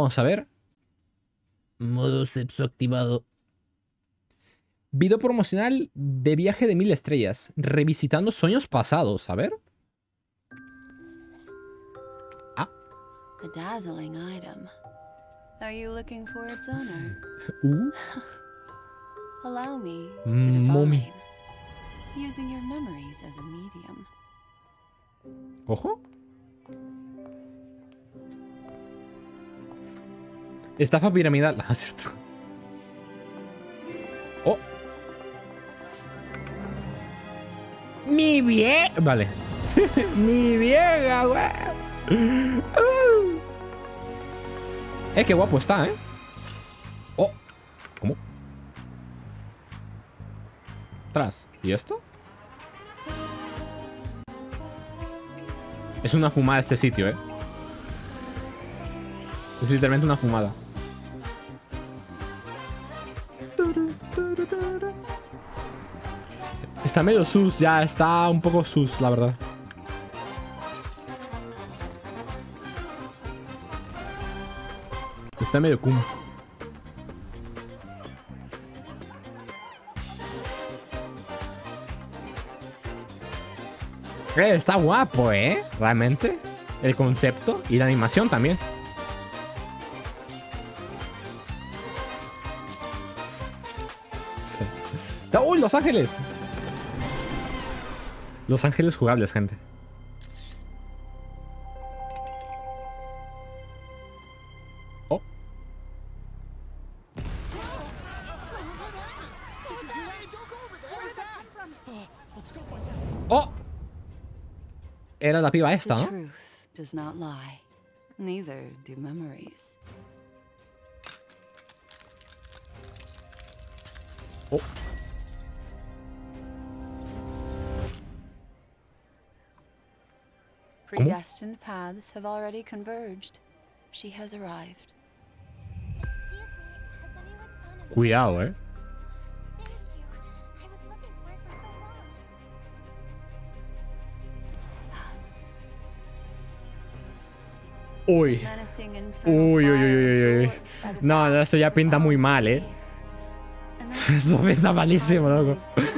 Vamos a ver. Modo sexo activado. Video promocional de Viaje de 1000 estrellas. Revisitando sueños pasados. A ver. Ah. A dazzling item. Are you looking for its owner? Allow me to Mommy. divine. Using your memories as a medium. Ojo. Estafa piramidal. Ah, cierto. Oh. Mi vieja. Vale. Mi vieja, güey. Qué guapo está, ¿eh? Oh. ¿Cómo? Atrás. ¿Y esto? Es una fumada este sitio, ¿eh? Es literalmente una fumada. Está medio sus, ya está un poco sus, la verdad. Está medio cum. Está guapo, realmente. El concepto y la animación también. ¡Uy, Los Ángeles! Los Ángeles jugables, gente. Oh. Oh. Era la piba esta, ¿no? Truth does not lie. Neither do memories. Oh. Predestined paths have already converged. She has arrived. Cuidado, Uy. Uy, uy, uy, uy. No, esto ya pinta muy mal, Eso pinta malísimo, loco.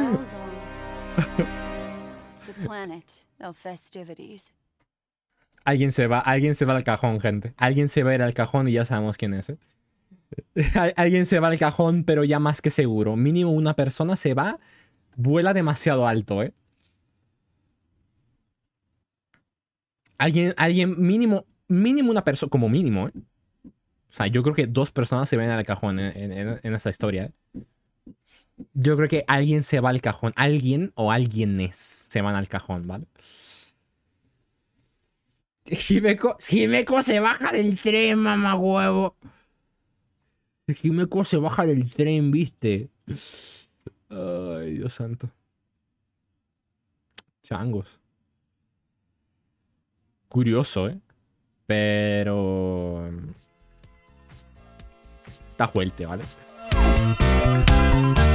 Alguien se va al cajón, gente. Alguien se va a ir al cajón y ya sabemos quién es, Alguien se va al cajón, pero ya más que seguro. Mínimo una persona se va, vuela demasiado alto, Alguien, mínimo una persona, como mínimo, O sea, yo creo que 2 personas se ven al cajón en esta historia, Yo creo que alguien se va al cajón. Alguien o alguienes se van al cajón, ¿vale? Himeko se baja del tren, mamá huevo. Himeko se baja del tren, ¿viste? Ay, Dios santo. Changos. Curioso, Pero... está fuerte, ¿vale?